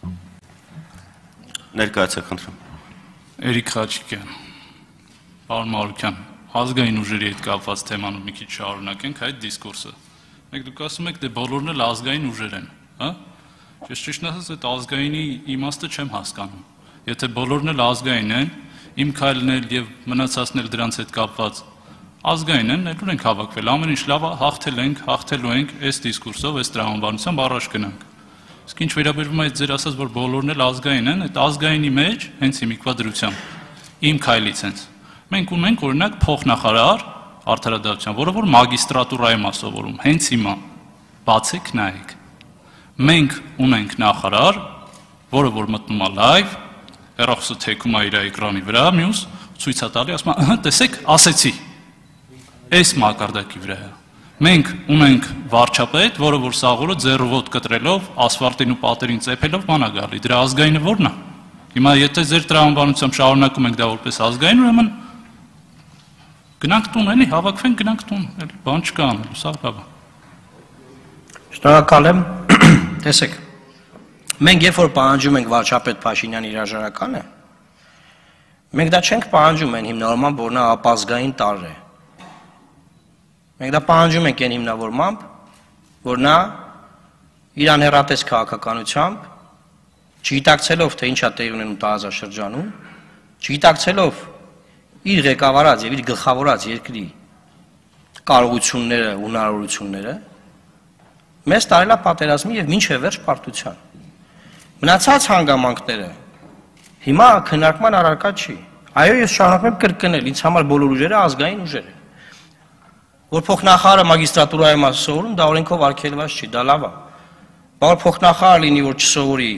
Ներկայացեք, խնդրեմ։ Էրիկ Խաչիկյան, պարոն Մարուկյան, ազգային ուժերի հետ կապված թեման մի քիչ շարունակենք այդ դիսկուրսը։ Մեկ դուք ասում եք, դե բոլորն էլ ազգային ուժեր են, հա? Ես ճիշտ ասած այդ ազգայինի իմաստը չեմ հասկանում։ Եթե բոլորն էլ ազգային են, իմ քայլն էլ եւ մնացածն էլ դրանց հետ կապված ազգային են, այլ ենք հավաքվել, ամեն ինչ լավ է, հաղթելու ենք այս դիսկուրսով, այս տրամաբանությամբ առաջ գնանք։ Իսկ ինչ վերաբերում է ձեր ասած, որ բոլորն էլ ազգային են, այդ ազգայինի մեջ հենց հիմիկվա դրությամբ իմ քայլից հենց մենք ունենք օրինակ փոխնախարար արդարադատության, որը որ մագիստրատուրայում է սովորում, հենց հիմա բացեք նայեք։ Մենք ունենք նախարար, որը որ մտնում է լայվ, հեռախոսը թեքում է իր էկրանի վրա, մյուս ցույց է տալի, ասում է, տեսեք, ասեցի։ Այս մակարդակի վրա է։ Մենք ունենք վարչապետ, որը որ սաղուրը ձեռովոտ կտրելով, ասֆալտին ու պատերին ծեփելով ման է գալի։ Դրա ազգայինը ո՞րն է։ Հիմա եթե ձեր տրամաբանությամբ շարունակում ենք դա որպես ազգային, ուրեմն գնանք տուն, էլի, հավաքվենք, գնանք տուն, էլի, բան չկա անելու, սա լավ է։ Շնորհակալ եմ։ Տեսեք, մենք երբ որ պահանջում ենք վարչապետ Փաշինյանի հրաժարականը, մենք դա չենք պահանջում այն հիմնավորմամբ, որ նա ապազգային տարր է։ Մենք դա պահանջում ենք այն հիմնավորմամբ, որ նա իր անհեռատես քաղաքականությամբ, չգիտակցելով, թե ինչ է տեղի ունենում տարածաշրջանում, չգիտակցելով իր ղեկավարած եւ իր գլխավորած երկրի կարողությունները, հնարավորությունները, մեզ տարել է պատերազմի եւ մինչեւ վերջ պարտության։ Մնացած հանգամանքները հիմա քննարկման առարկա չի։ Այո, ես շարունակում եմ կրկնել, ինձ համար բոլոր ուժերը ազգային ուժեր են։ Որ փոխնախարարը մագիստրատուրայում է սովորում, դա օրենքով արգելված չի, դա լավ է։ Բայց փոխնախարար լինի, որ չսովորի,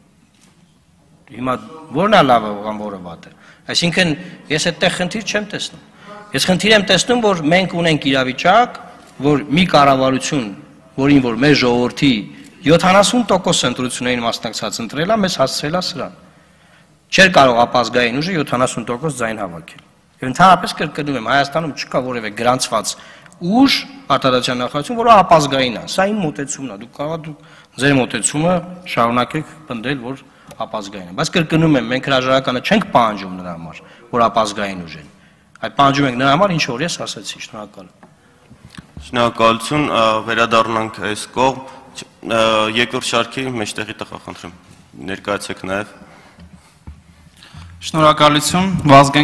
հիմա ո՞րն է լավը, որը վատ է։ Այսինքն ես այդտեղ խնդիր չեմ տեսնում։ Ես խնդիր եմ տեսնում, որ մենք ունենք իրավիճակ, որ մի կառավարություն, որին որ մեր ժողովրդի 70% ընտրություններին մասնակցած ընտրել է, մեզ հասցրել է սրան։ Չէր կարող ապազգային ուժը 70% ձայն հավաքել։ Եվ ընդհանրապես կրկնում եմ, Հայաստանում չկա որևէ գրանցված ուժ արտադրության նախարարություն, որը ապազգային է։ Սա իմ մոտեցումն է։ Դուք կարող եք ձեր մոտեցումը շարունակեք պնդել, որ ապազգային է։ Բայց կրկնում եմ, մենք հրաժարականը չենք պահանջում նրա համար, որ ապազգային ուժ են։ Այդ պահանջում ենք նրա համար, ինչ որ ես ասացի, շնորհակալ եմ։ Շնորհակալություն, վերադառնանք այս կողմ, երկրորդ շարքի մեջտեղի տղա, խնդրեմ, ներկայացեք նաև։ Շնորհակալություն, Վազգեն